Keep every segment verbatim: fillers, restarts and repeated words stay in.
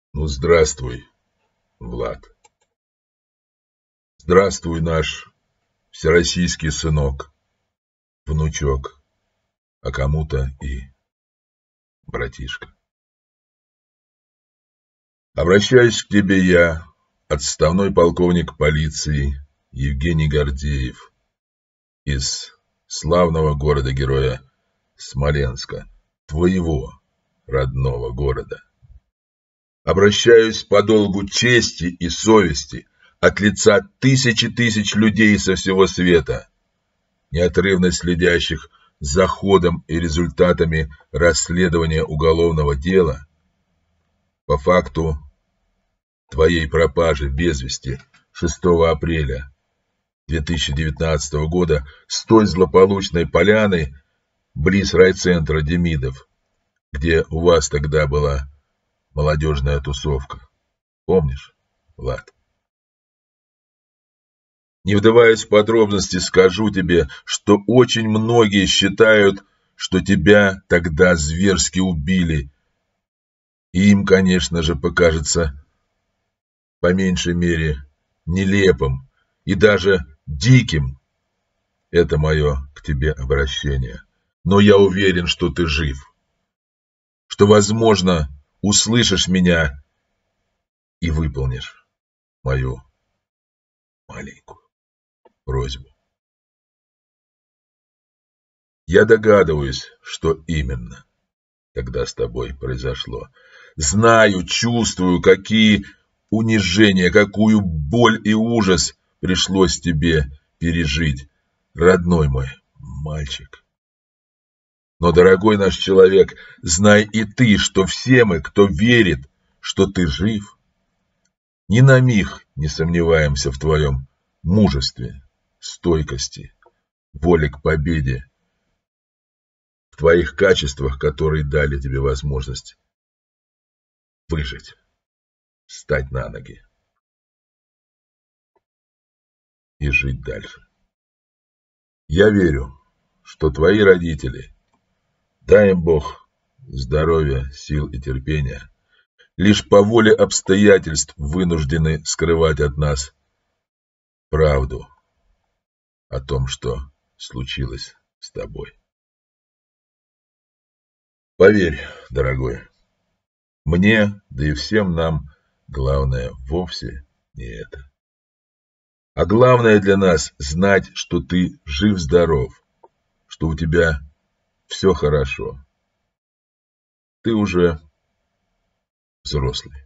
Ну, здравствуй, Влад. Здравствуй, наш всероссийский сынок, внучок, а кому-то и братишка. Обращаюсь к тебе я, отставной полковник полиции Евгений Гордеев, из славного города-героя Смоленска, твоего родного города. Обращаюсь по долгу чести и совести от лица тысячи тысяч людей со всего света, неотрывно следящих за ходом и результатами расследования уголовного дела по факту твоей пропажи без вести шестого апреля две тысячи девятнадцатого года с той злополучной поляны близ райцентра Демидов, где у вас тогда была молодежная тусовка. Помнишь, Влад? Не вдаваясь в подробности, скажу тебе, что очень многие считают, что тебя тогда зверски убили. И им, конечно же, покажется по меньшей мере нелепым и даже диким это мое к тебе обращение. Но я уверен, что ты жив, что, возможно, услышишь меня и выполнишь мою маленькую просьбу. Я догадываюсь, что именно тогда с тобой произошло. Знаю, чувствую, какие унижения, какую боль и ужас пришлось тебе пережить, родной мой мальчик. Но, дорогой наш человек, знай и ты, что все мы, кто верит, что ты жив, ни на миг не сомневаемся в твоем мужестве, стойкости, воле к победе, в твоих качествах, которые дали тебе возможность выжить, встать на ноги и жить дальше. Я верю, что твои родители, дай им Бог здоровья, сил и терпения, лишь по воле обстоятельств вынуждены скрывать от нас правду о том, что случилось с тобой. Поверь, дорогой, мне, да и всем нам, главное вовсе не это. А главное для нас знать, что ты жив-здоров, что у тебя все хорошо. Ты уже взрослый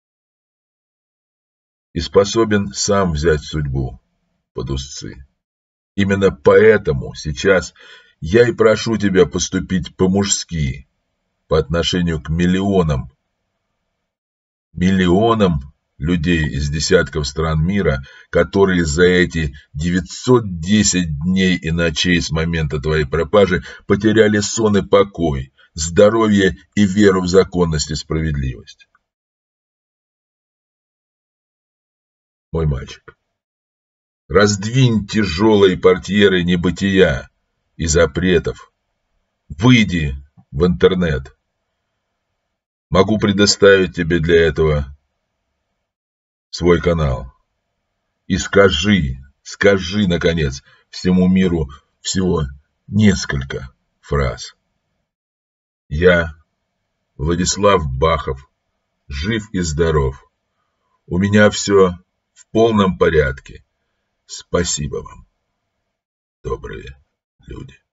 и способен сам взять судьбу под узцы. Именно поэтому сейчас я и прошу тебя поступить по-мужски по отношению к миллионам, миллионам людей из десятков стран мира, которые за эти девятьсот десять дней и ночей с момента твоей пропажи потеряли сон и покой, здоровье и веру в законность и справедливость. Мой мальчик, раздвинь тяжелые портьеры небытия и запретов. Выйди в интернет. Могу предоставить тебе для этого свой канал. И скажи, скажи, наконец, всему миру всего несколько фраз. Я, Владислав Бахов, жив и здоров. У меня все в полном порядке. Спасибо вам, добрые люди.